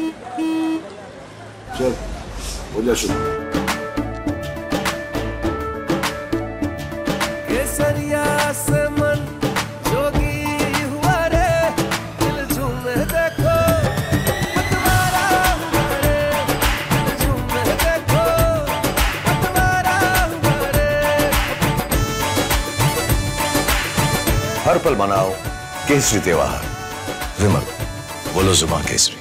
चल हो जा शुरू। केसरिया से मन जोगी हुआ रे, दिल झूमे देखो पतवारा हुआ रे, दिल झूमे देखो पतवारा हुआ रे। हर पल मनाओ केसरी त्योहार। विमल, बोलो जुबान केसरी।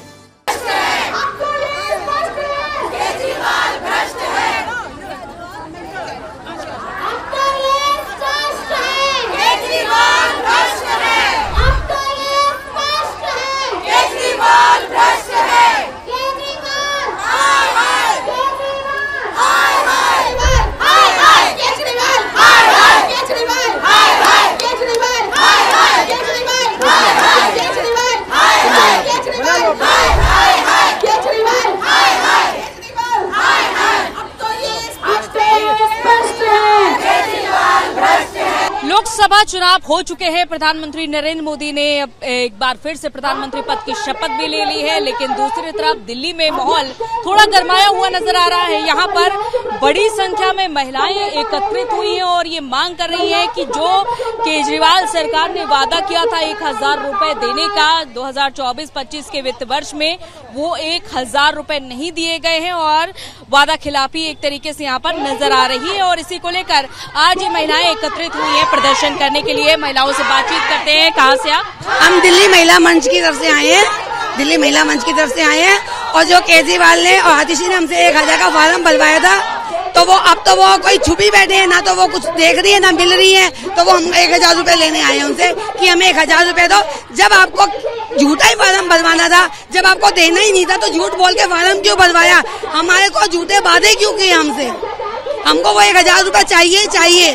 लोकसभा चुनाव हो चुके हैं। प्रधानमंत्री नरेंद्र मोदी ने एक बार फिर से प्रधानमंत्री पद की शपथ भी ले ली है, लेकिन दूसरी तरफ दिल्ली में माहौल थोड़ा गरमाया हुआ नजर आ रहा है। यहाँ पर बड़ी संख्या में महिलाएं एकत्रित हुई हैं और ये मांग कर रही हैं कि जो केजरीवाल सरकार ने वादा किया था 1000 रुपए देने का 2024-25 के वित्त वर्ष में, वो 1000 रुपए नहीं दिए गए हैं और वादा खिलाफी एक तरीके से यहाँ पर नजर आ रही है। और इसी को लेकर आज ये महिलाएं एकत्रित हुई हैं प्रदर्शन करने के लिए। महिलाओं से बातचीत करते हैं। कहाँ से आप? हम दिल्ली महिला मंच की तरफ से आए हैं। दिल्ली महिला मंच की तरफ से आए हैं और जो केजरीवाल ने और आतिशी ने हमसे 1000 का फॉर्म भरवाया था, तो वो अब तो वो कोई छुपी बैठे हैं, ना तो वो कुछ देख रही है ना मिल रही है, तो वो हम 1000 रुपए लेने आए हैं उनसे कि हमें 1000 रुपए दो। जब आपको झूठा ही फॉर्म भरवाना था, जब आपको देना ही नहीं था, तो झूठ बोल के फॉर्म क्यों भरवाया? हमारे को झूठे वादे क्यों किए हमसे? हमको वो 1000 रुपए चाहिए चाहिए।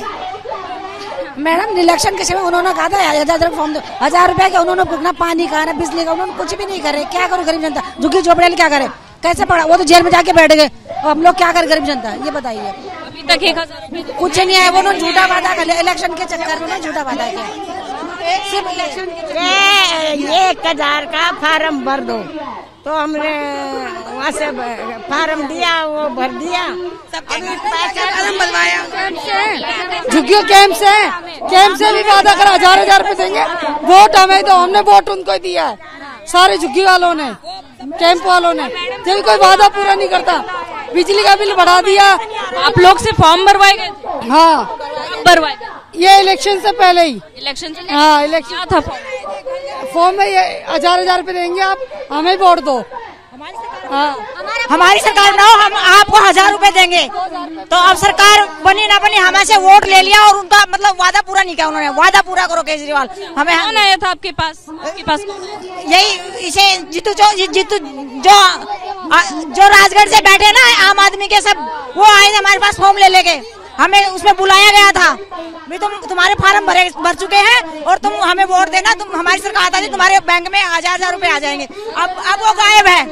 मैडम इलेक्शन के समय उन्होंने कहा था 1000 फॉर्म दो, 1000 रुपए का उन्होंने ना पानी का ना बिजली का उन्होंने कुछ भी नहीं करे। क्या करो गरीब जनता? झुग्गी झोपड़ी क्या करे? कैसे पड़ा? वो तो जेल में जाके बैठ गए। हम लोग क्या करे गरीब जनता? ये बताइए। अभी तक 1000 कुछ नहीं आया। वो झूठा वादा कर इलेक्शन के चक्कर में झूठा वादा किया। सिर्फ इलेक्शन ये 1000 का फार्म भर दो, तो हमने वहाँ से फार्म दिया, वो भर दिया, फार्म भरवाया। झुग्गियों कैंप से भी वादा करा 1000 रुपए देंगे। वोट हमें तो हमने वोट उनको दिया है, सारे झुग्गी वालों ने, कैंप वालों ने। जब कोई वादा पूरा नहीं करता, बिजली का बिल बढ़ा दिया। आप लोग से फॉर्म भरवाए गए? हाँ भरवाए। ये इलेक्शन से पहले ही। इलेक्शन से? हाँ इलेक्शन था फॉर्म में ये 1000 रुपए देंगे, आप हमें वोट दो। हाँ हमारी सरकार ना हो, हम आपको 1000 रुपए देंगे। तो अब सरकार बनी ना बनी, हमें से वोट ले लिया और उनका मतलब वादा पूरा नहीं किया उन्होंने। वादा पूरा करो केजरीवाल। हमें कौन आया था आपके पास? यही इसे जीतू जो राजगढ़ से बैठे ना आम आदमी के सब, वो आए थे हमारे पास फॉर्म ले लेके। हमें उसमें बुलाया गया था, भी तुम्हारे फार्म भर चुके हैं और तुम हमें वोट देना। तुम हमारी सरकार आता है, तुम्हारे बैंक में 1000 रुपए आ जाएंगे। अब वो गायब है।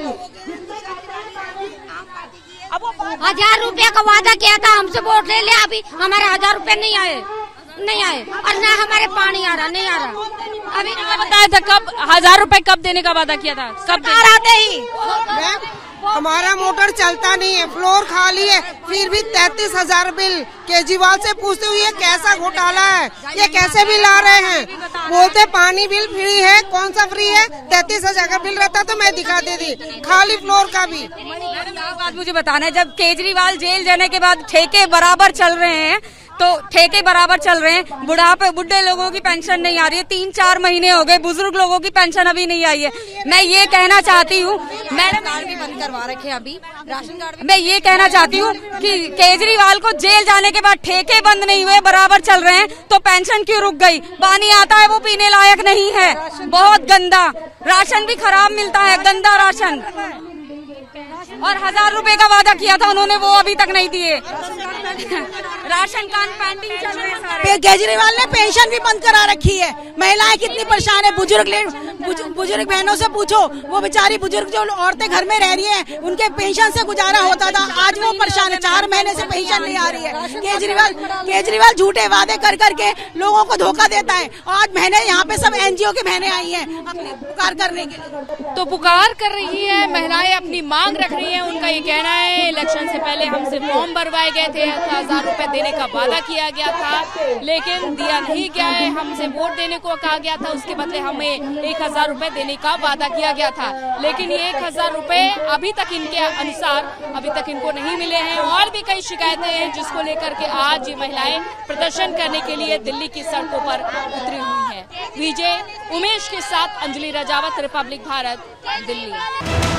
अब 1000 रुपया का वादा किया था, हमसे वोट ले लिया। अभी हमारे 1000 रुपए नहीं आए और ना हमारे पानी आ रहा, नहीं आ रहा। अभी बताया था कब 1000 रुपए कब देने का वादा किया था? कब आते ही? हमारा मोटर चलता नहीं है, फ्लोर खाली है, फिर भी 33,000 बिल। केजरीवाल से पूछते हुए कैसा घोटाला है, ये कैसे बिल आ रहे हैं? बोलते पानी बिल फ्री है, कौन सा फ्री है? 33,000 का बिल रहता तो मैं दिखा देती, खाली फ्लोर का भी। बात मुझे बताना है, जब केजरीवाल जेल जाने के बाद ठेके बराबर चल रहे हैं, तो ठेके बराबर चल रहे हैं, बुढ़े लोगों की पेंशन नहीं आ रही है, 3-4 महीने हो गए, बुजुर्ग लोगों की पेंशन अभी नहीं आई है। मैं ये कहना चाहती हूँ, मैडम भी बंद करवा रखे अभी राशन कार्ड। मैं ये कहना चाहती हूँ कि केजरीवाल को जेल जाने के बाद ठेके बंद नहीं हुए, बराबर चल रहे हैं, तो पेंशन क्यों रुक गई? पानी आता है, वो पीने लायक नहीं है, बहुत गंदा। राशन भी खराब मिलता है, गंदा राशन। और 1000 रुपए का वादा किया था उन्होंने, वो अभी तक नहीं दिए। राशन कार्ड पेंडिंग चल रहे सारे। केजरीवाल ने पेंशन भी बंद करा रखी है। महिलाएं कितनी परेशान है, बुजुर्ग बहनों से पूछो, वो बेचारी बुजुर्ग जो औरतें घर में रह रही हैं, उनके पेंशन से गुजारा होता था, आज वो परेशान है, 4 महीने से पेंशन नहीं आ रही है। केजरीवाल झूठे वादे कर करके लोगों को धोखा देता है। आज बहनें यहाँ पे सब NGO की बहनें आई हैं अपनी पुकार करने के लिए। तो पुकार कर रही है, महिलाएं अपनी मांग रख रही हैं। उनका ये कहना है इलेक्शन से पहले हमसे फॉर्म भरवाए गए थे, 1000 रुपए देने का वादा किया गया था, लेकिन दिया नहीं गया है। हमसे वोट देने को कहा गया था, उसके बदले हमें 1000 रुपए देने का वादा किया गया था, लेकिन ये 1000 रुपए अभी तक इनके अनुसार अभी तक इनको नहीं मिले हैं। और भी कई शिकायतें हैं जिसको लेकर के आज ये महिलाएं प्रदर्शन करने के लिए दिल्ली की सड़कों पर उतरी हुई हैं। विजय उमेश के साथ अंजलि राजावत, रिपब्लिक भारत, दिल्ली।